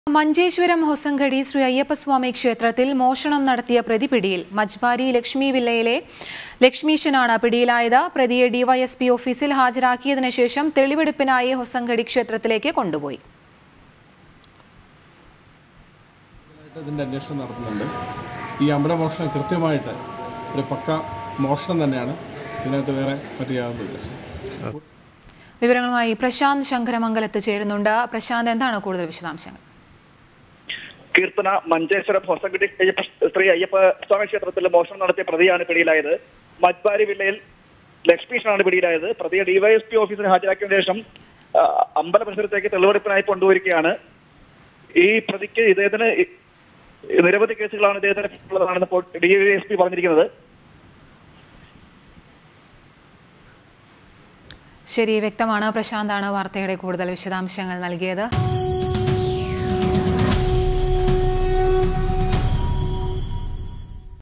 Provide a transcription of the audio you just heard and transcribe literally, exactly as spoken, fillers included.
മഞ്ചേശ്വരം ഹൊസങ്കടി ശ്രീ അയ്യപ്പസ്വാമി ക്ഷേത്രത്തിൽ മോഷണം നടത്തിയ പ്രതി പിടിയിൽ. മജ്ബാരി ലക്ഷ്മി വില്ലയിലെ ലക്ഷ്മീശനാണ് പിടിയിലായത്. പ്രതിയെ ഡിവൈഎസ്പി ഓഫീസിൽ ഹാജരാക്കിയതിനു ശേഷം തെളിവെടുപ്പിനായി ഹൊസങ്കടി ക്ഷേത്രത്തിലേക്ക് കൊണ്ടുപോയി. ഇതിന്റെ അന്വേഷണം നടത്തുന്നുണ്ട്. ഈ അമ്പലമോഷണം കൃത്യമായിട്ട് ഒരു പക്ക മോഷണം തന്നെയാണ്. ഇതിനകത്ത് വേറെ മറ്റു യാതൊന്നുമില്ല. വിവരങ്ങളുമായി പ്രശാന്ത് ശങ്കരമംഗലത്ത് ചേരുന്നുണ്ട്. പ്രശാന്ത്, എന്താണ് കൂടുതൽ വിശദാംശങ്ങൾ? കീർത്തന മഞ്ചേശ്വരം ഹൊസങ്കടി ശ്രീ അയ്യപ്പ സ്വാമി ക്ഷേത്രത്തിൽ മോഷണം നടത്തിയ പ്രതിയാണ് പിടിയിലായത്. മജ്ബാരി വില്ലയിൽ ലക്ഷ്മീഷനാണ് പിടിയിലായത്. പ്രതിയെ ഡിവൈഎസ്പി ഓഫീസിൽ ഹാജരാക്കിയതിനു ശേഷം അമ്പല പരിസരത്തേക്ക് തെളിവെടുപ്പിനായി കൊണ്ടുപോയിരിക്കുകയാണ്. ഈ പ്രതിക്ക് ഇദ്ദേഹത്തിന് നിരവധി കേസുകളാണ് ഇദ്ദേഹത്തിന് ഉള്ളതാണെന്ന് ഡിവൈഎസ്പി പറഞ്ഞിരിക്കുന്നത്. ശരി, വ്യക്തമാണ്. പ്രശാന്താണ് വാർത്തയുടെ കൂടുതൽ വിശദാംശങ്ങൾ നൽകിയത്.